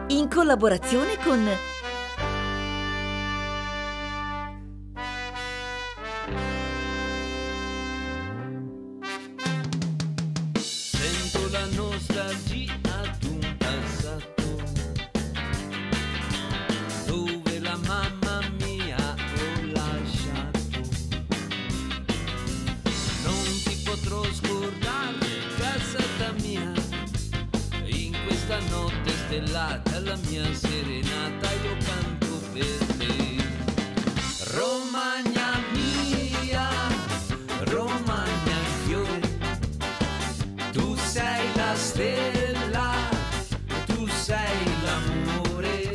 in collaborazione con Sento la nostalgia d'un passato dove la mamma mia ho lasciato. Non ti potrò scordare, casata mia, in questa notte stellata, la mia serenata io canto per te. Romagna mia, Romagna fiore, tu sei la stella, tu sei l'amore.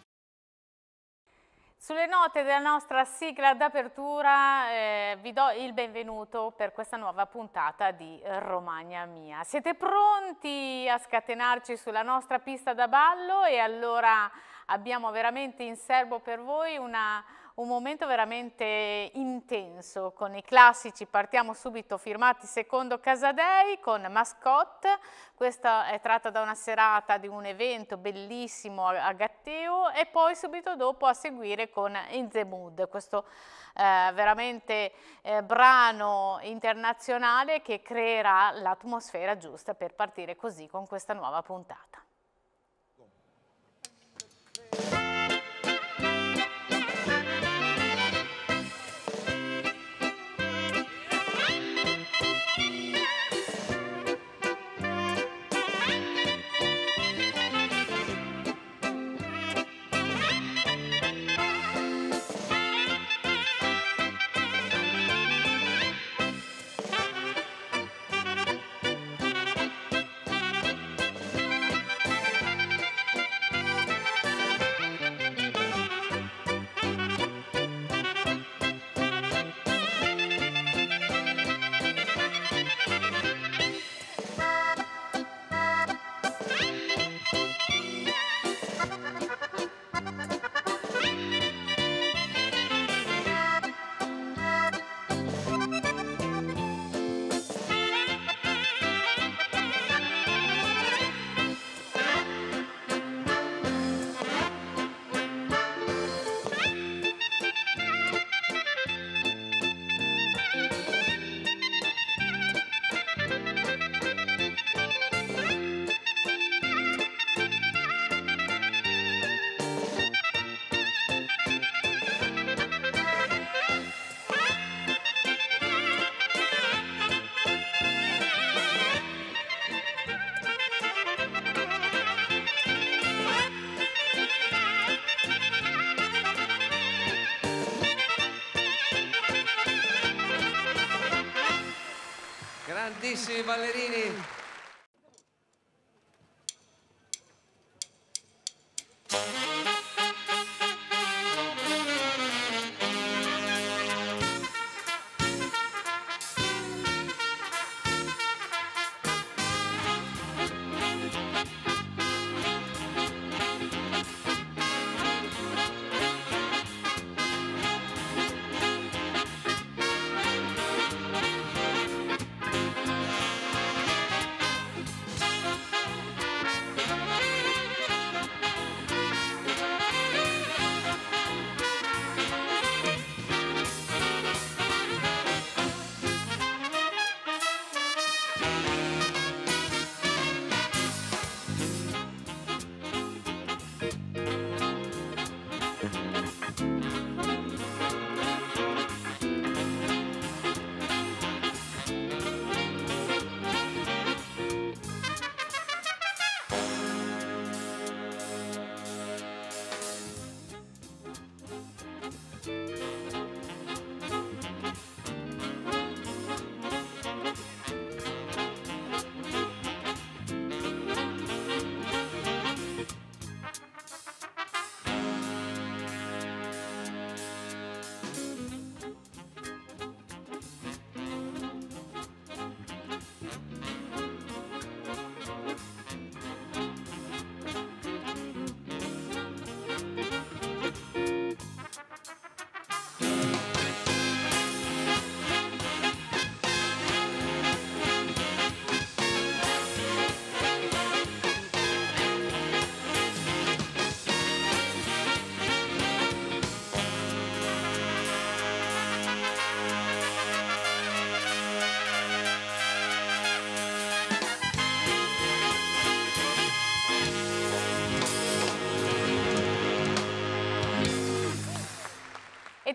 Sulle note della nostra sigla d'apertura vi do il benvenuto per questa nuova puntata di Romagna Mia. Siete pronti a scatenarci sulla nostra pista da ballo? E allora abbiamo veramente in serbo per voi un momento veramente intenso con i classici. Partiamo subito, firmati secondo Casadei con Mascotte. Questa è tratta da una serata di un evento bellissimo a Gatteo, e poi subito dopo a seguire con In the Mood, questo veramente brano internazionale che creerà l'atmosfera giusta per partire così con questa nuova puntata. Grandissimi ballerini.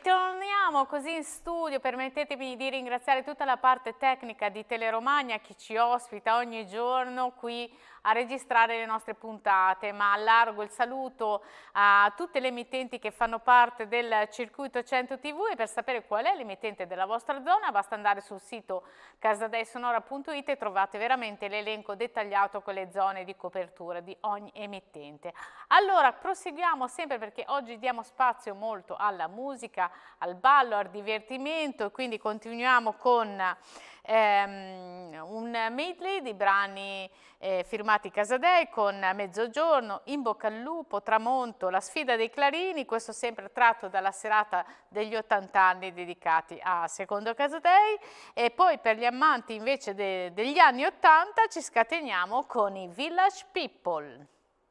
ritorniamo così in studio. Permettetemi di ringraziare tutta la parte tecnica di Teleromagna, chi ci ospita ogni giorno qui a registrare le nostre puntate, ma allargo il saluto a tutte le emittenti che fanno parte del circuito 100 TV, e per sapere qual è l'emittente della vostra zona basta andare sul sito casadeisonora.it e trovate veramente l'elenco dettagliato con le zone di copertura di ogni emittente. Allora proseguiamo sempre, perché oggi diamo spazio molto alla musica, al ballo, al divertimento, e quindi continuiamo con un medley di brani firmati Casadei, con Mezzogiorno, In bocca al lupo, Tramonto, La sfida dei clarini, questo sempre tratto dalla serata degli 80 anni dedicati a Secondo Casadei. E poi per gli amanti invece degli anni 80 ci scateniamo con i Village People.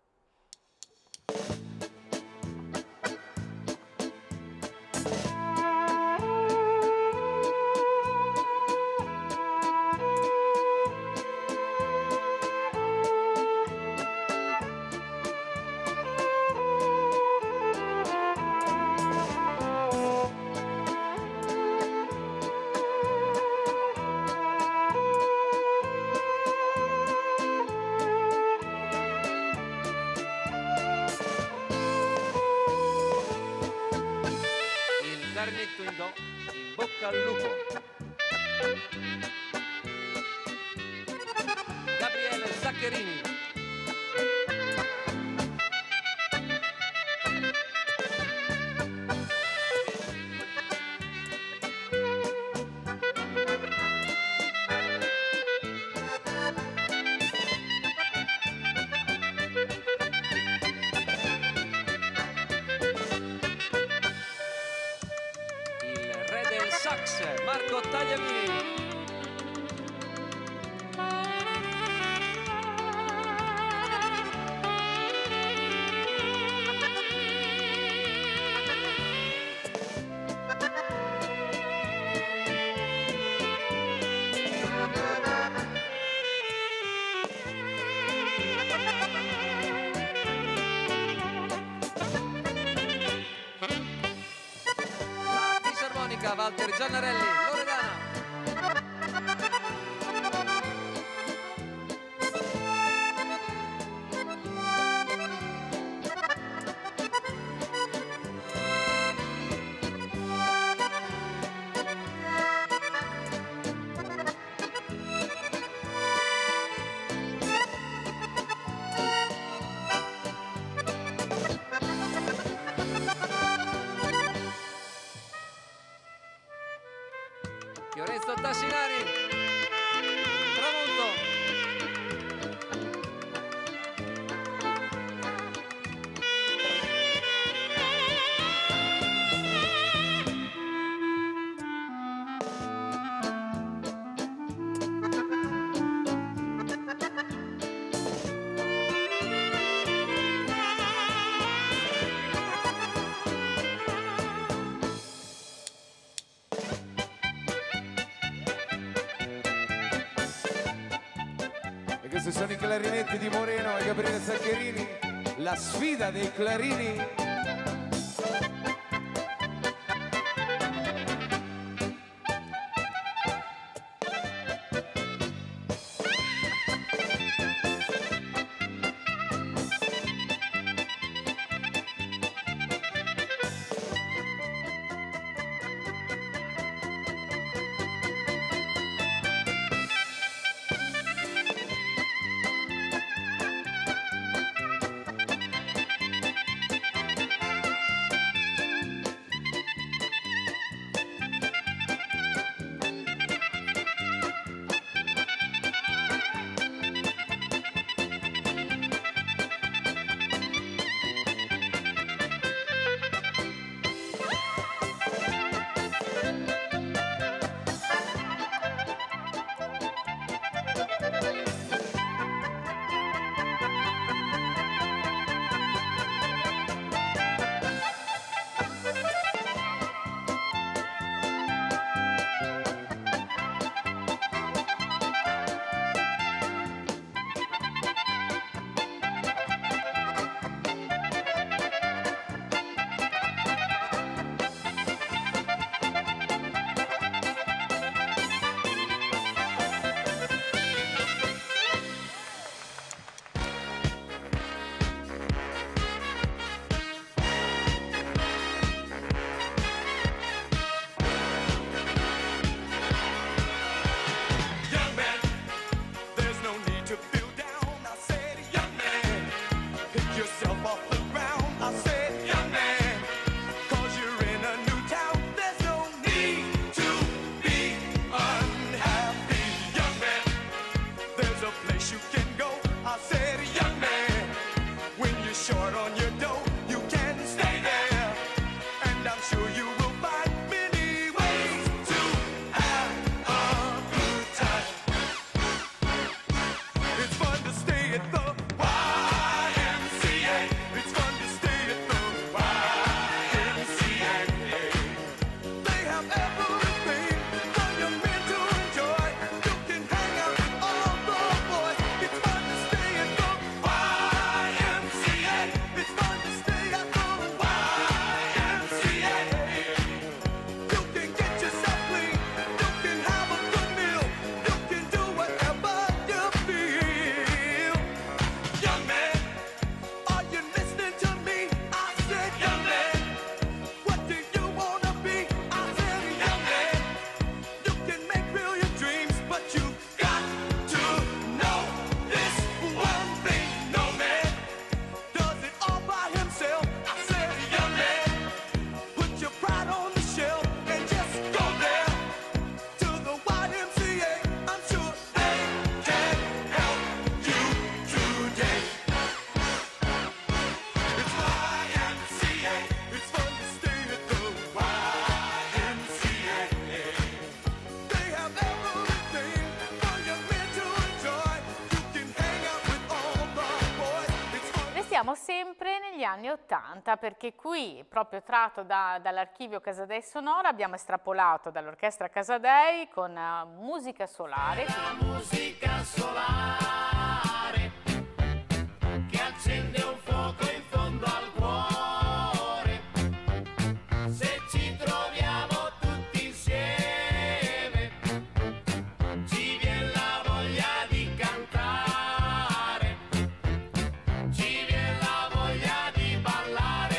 Cornetto in do, in bocca al lupo. Gabriele Zaccherini. Marco Tagliamini. La fisarmonica Walter Giannarelli, Loredana. Fiorenzo Tassinari, Tramonto. Questi sono i clarinetti di Moreno e Gabriele Zaccherini, la sfida dei clarini. agli anni '80, perché qui, proprio tratto dall'archivio Casadei Sonora, abbiamo estrapolato dall'orchestra Casadei con Musica Solare. La musica solare che accende un fuoco in fondo al cuore. Se ci troviamo tutti insieme ci viene la voglia di cantare, ci viene la voglia di ballare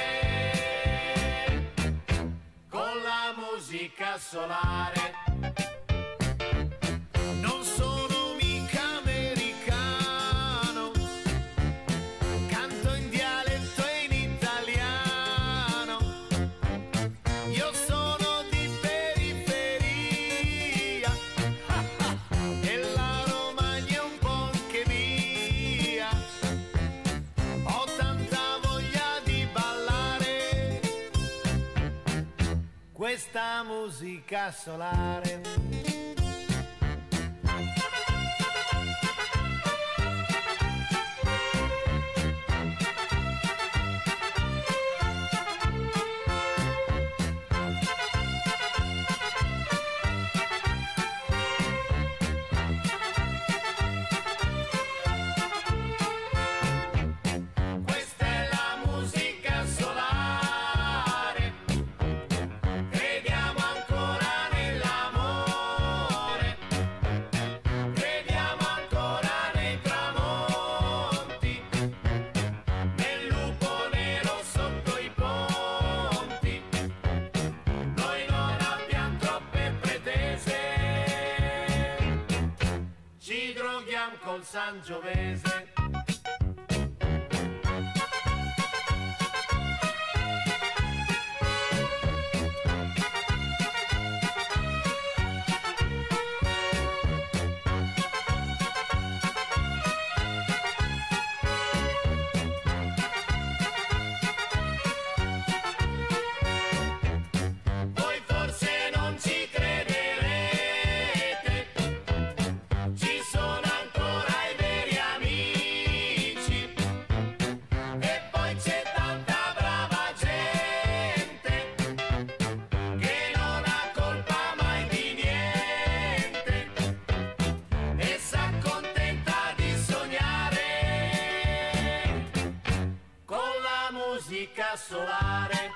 con la musica solare. Non sono mica americano, canto in dialetto e in italiano. Io sono di periferia e la Romagna è un po' anche mia. Ho tanta voglia di ballare questa musica solare. Questa è la musica solare, crediamo ancora nell'amore, crediamo ancora nei tramonti, nel lupo nero sotto i ponti. Noi non abbiamo troppe pretese, ci droghiamo col Sangiovese. Voi forse non ci crederete, ci sono ancora i veri amici. E poi c'è tanta brava gente che non ha colpa mai di niente e s'accontenta di sognare con la musica solare.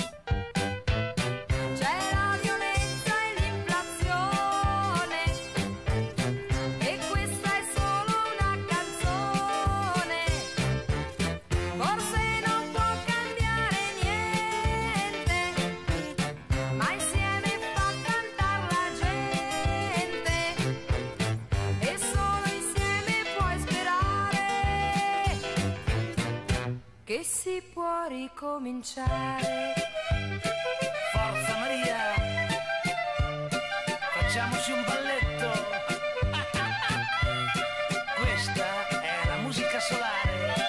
C'è la violenza e l'inflazione e questa è solo una canzone. Forse non può cambiare niente, ma insieme fa cantare la gente e solo insieme puoi sperare che si può ricominciare. Forza Maria, facciamoci un balletto. Questa è la musica solare.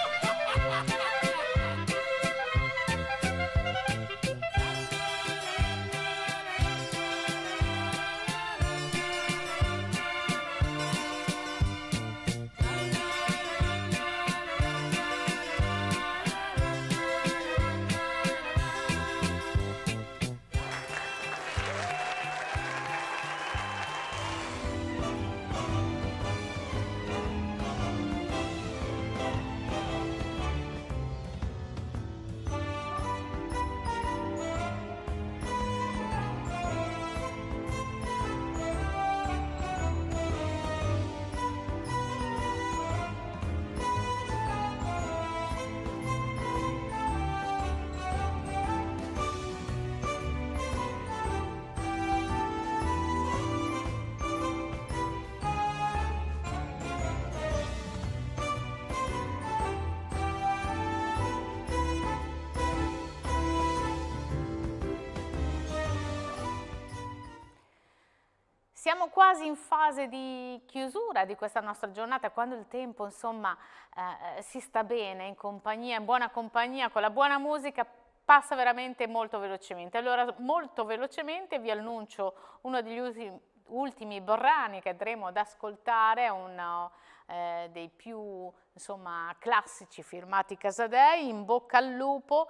Siamo quasi in fase di chiusura di questa nostra giornata, quando il tempo, insomma, si sta bene, in compagnia, in buona compagnia, con la buona musica, passa veramente molto velocemente. Allora, molto velocemente vi annuncio uno degli ultimi brani che andremo ad ascoltare, uno dei più insomma classici firmati Casadei, In bocca al lupo.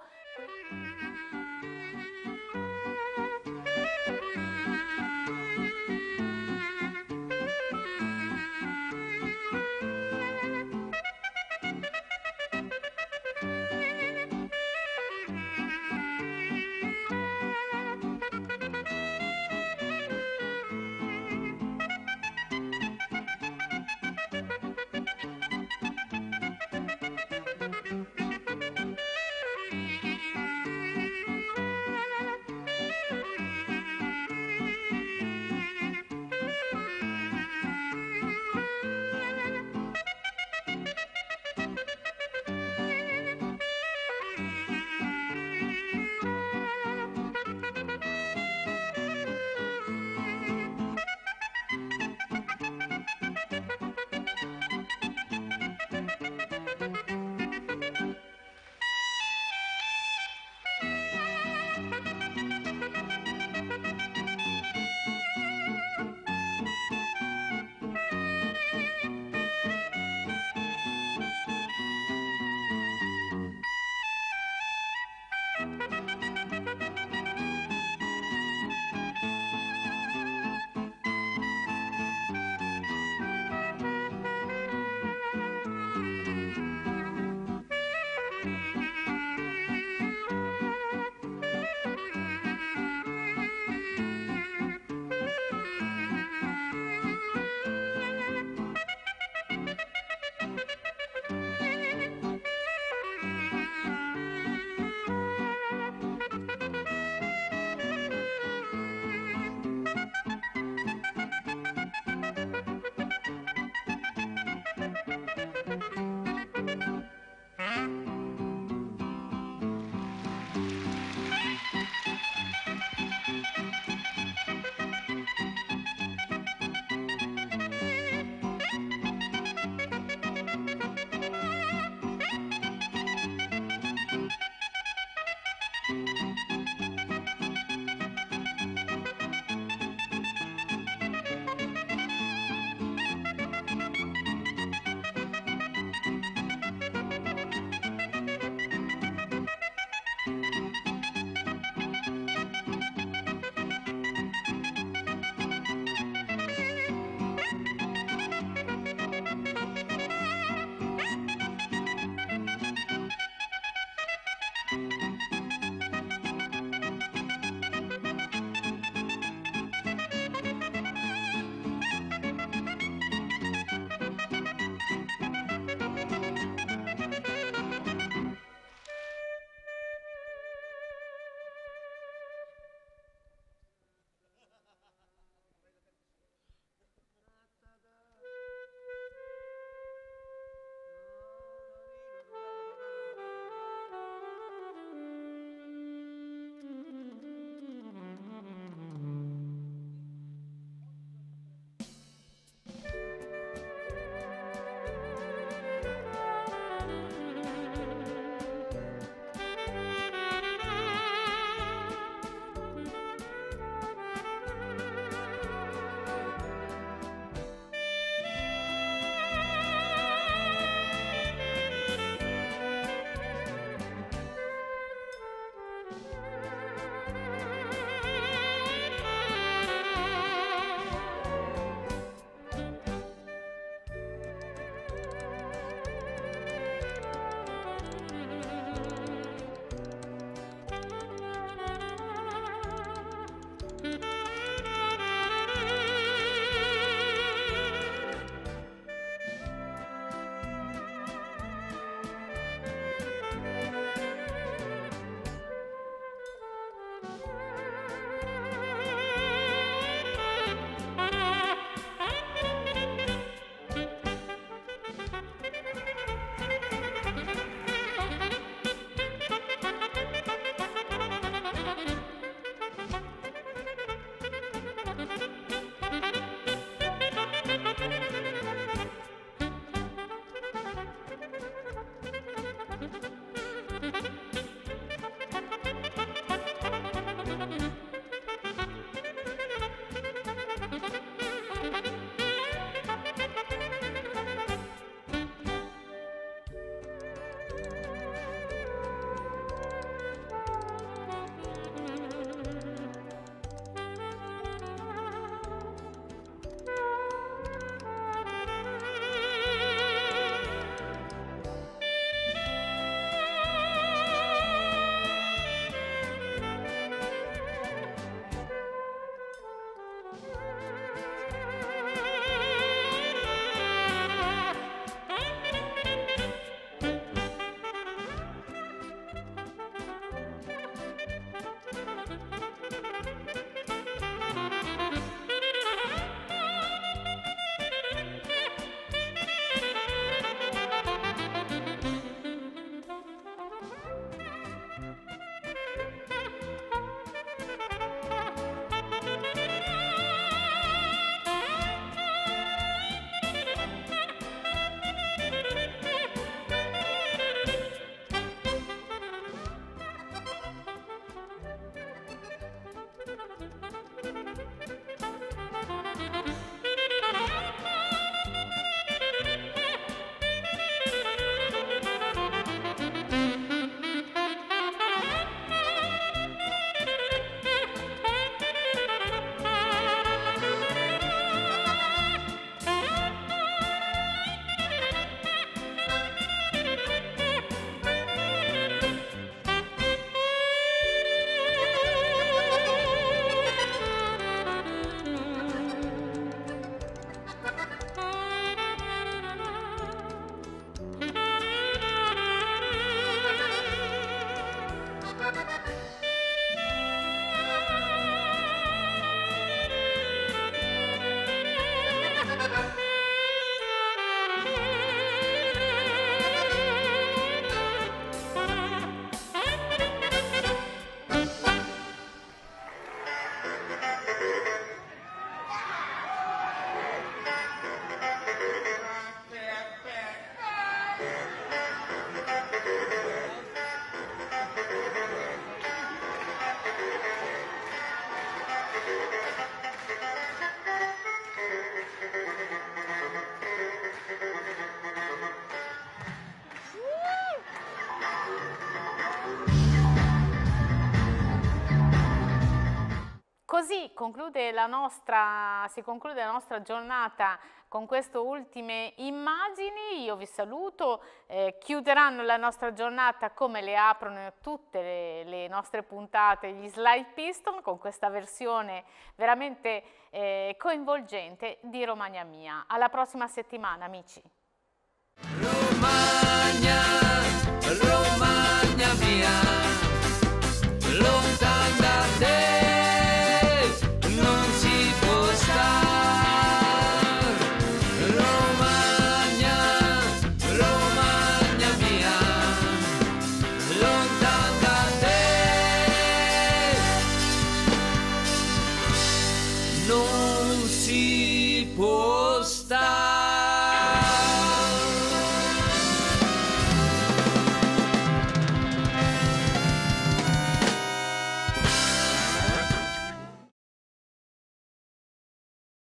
così si conclude la nostra giornata con queste ultime immagini. Io vi saluto, chiuderanno la nostra giornata come le aprono tutte le nostre puntate, gli Slide Piston, con questa versione veramente coinvolgente di Romagna Mia. Alla prossima settimana, amici. Romagna, Romagna mia.